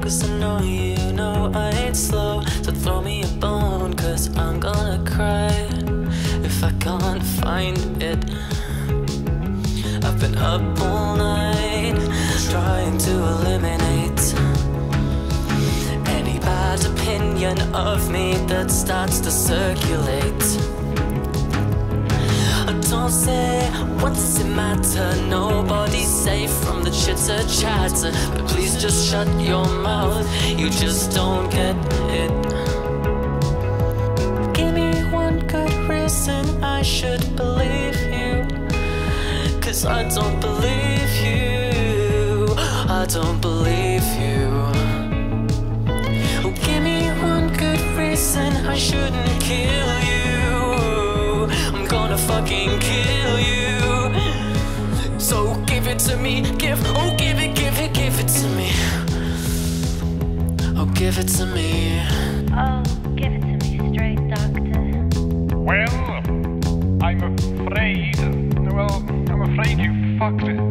'cause I know you know I ain't slow. So throw me a bone, 'cause I'm gonna cry if I can't find it. I've been up all night trying to eliminate any bad opinion of me that starts to circulate. Don't say, what does it matter? Nobody's safe from the chitter chatter. But please just shut your mouth, you just don't get it. Give me one good reason I should believe you, 'cause I don't believe you, I don't believe you. Oh, give me one good reason I shouldn't kill you. I'm gonna fucking kill you. So give it to me, give it to me. Oh, give it to me. Oh, give it to me straight, doctor. Well, I'm afraid you fucked it.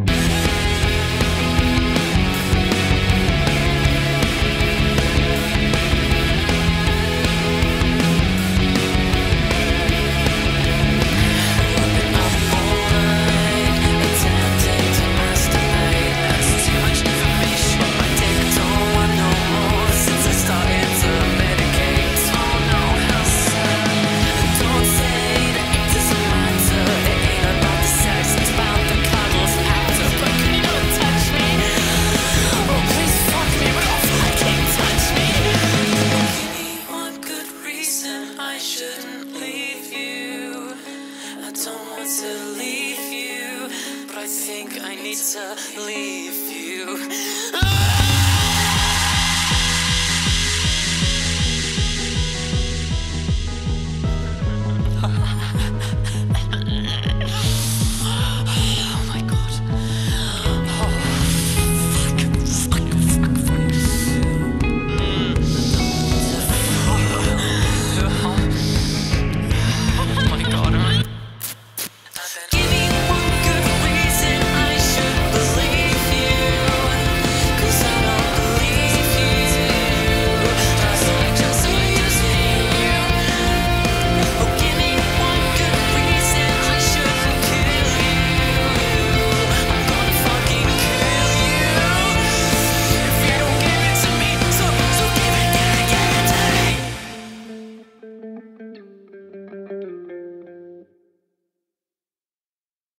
To leave you, but I think I need to leave you.